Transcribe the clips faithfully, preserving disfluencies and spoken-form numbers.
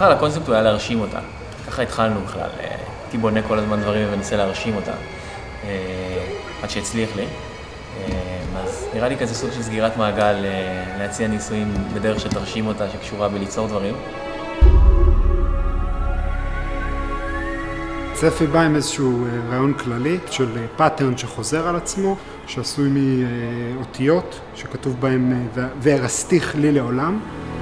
בכלל הקונספט הוא היה להרשים אותה. ככה התחלנו בכלל, הייתי בונה כל הזמן דברים ונסה להרשים אותה, עד שהצליח לי. אז נראה לי כזה סוג של סגירת מעגל, להציע ניסויים בדרך שתרשים אותה, שקשורה בליצור דברים. צפי בא עם איזשהו רעיון כללי של פאטרן שחוזר על עצמו, שעשוי מאותיות, שכתוב בהם "וארסתיך לי לעולם".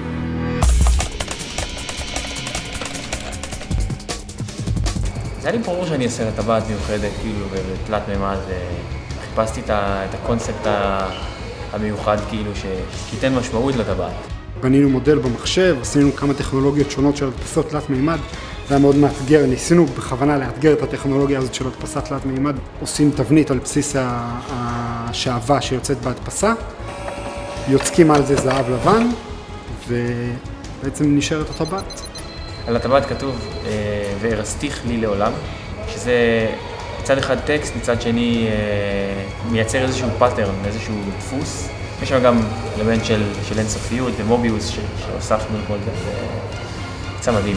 זה היה לי ברור שאני אעשה לטבעת מיוחדת, כאילו, בתלת מימד, וחיפשתי את הקונספט המיוחד, כאילו, שייתן משמעות לטבעת. בנינו מודל במחשב, עשינו כמה טכנולוגיות שונות של הדפסות תלת מימד, זה היה מאוד מאתגר, ניסינו בכוונה לאתגר את הטכנולוגיה הזאת של הדפסת תלת מימד, עושים תבנית על בסיס השעווה שיוצאת בהדפסה, יוצקים על זה זהב לבן, ובעצם נשארת הטבעת. על הטבעת כתוב "וארסתיך לי לעולם", שזה מצד אחד טקסט, מצד שני מייצר איזשהו פאטרן, איזשהו דפוס. יש שם גם אלמנט של, של אינסופיות ומוביוס ש, שהוספנו לכל זה, זה יצא מדהים.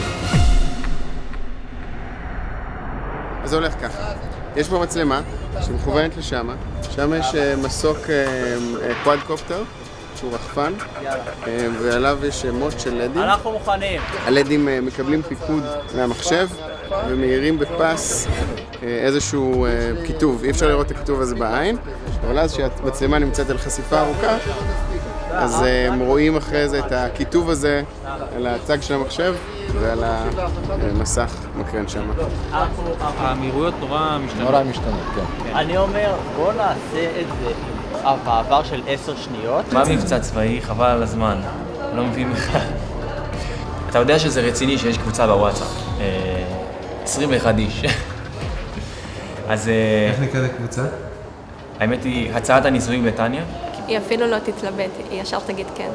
אז זה הולך ככה, יש פה מצלמה שמכוונת לשם, שם יש מסוק קוואדקופטר שהוא רחפן, ועליו יש מוט של לדים. אנחנו מוכנים. הלדים מקבלים פיקוד מהמחשב ומאירים בפס איזשהו כיתוב. אי אפשר לראות את הכיתוב הזה בעין, אבל אז כשהמצלמה נמצאת על חשיפה ארוכה, אז הם רואים אחרי זה את הכיתוב הזה על הצג של המחשב ועל המסך מקרן שם. המהירויות נורא משתנות. נורא משתנות, כן. אני אומר, בוא נעשה את זה עם מעבר של עשר שניות. מה מבצע צבאי? חבל על הזמן. לא מבין לך. אתה יודע שזה רציני שיש קבוצה בוואטסאפ. עשרים ואחד איש. אז... איך נקראת הקבוצה? האמת היא, הצעת הניסויים בטניה. היא אפילו לא תתלבט, היא ישר תגיד כן.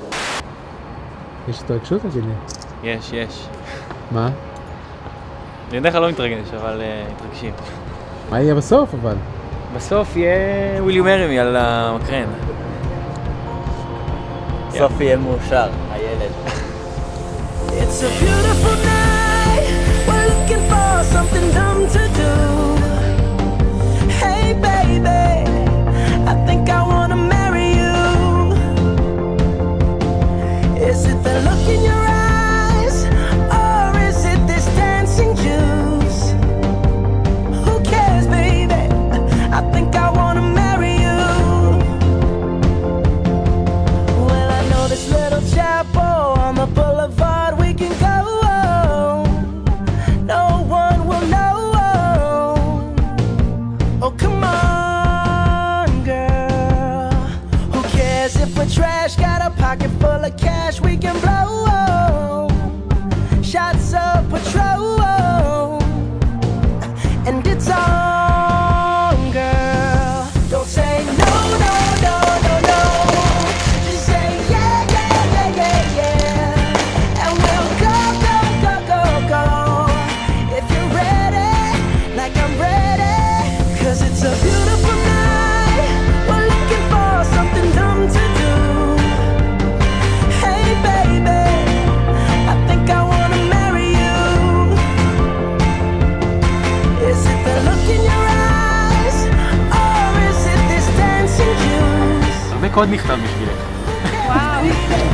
יש התרגשות, תגיד לי? יש, יש. מה? אני בדרך כלל לא מתרגש, אבל מתרגשים. מה יהיה בסוף, אבל? בסוף יהיה Will you marry me על המקרן. בסוף יהיה מאושר, הילד. It's a beautiful night, we're looking for something dumb to do. Hey baby, I think I wanna marry you. Is it the look in your eyes, or is it this dancing juice? Who cares baby, I think I wanna marry you. Well I know this little chapel on the boulevard we can go. No one will know. Oh come on girl, who cares if we're trash, got a pocket full of cash we can blow. Shots of Patrol, and it's on girl. Don't say no, no, no, no, no. Just say yeah, yeah, yeah, yeah, yeah. And we'll go, go, go, go, go. If you're ready, like I'm ready. Cause it's a beautiful night, we're looking for something dumb to do. Hey baby, I think I wanna marry you. Is it the look in your eyes, or is it this dancing juice? הרבה קוד נכתב בשבילך. וואו.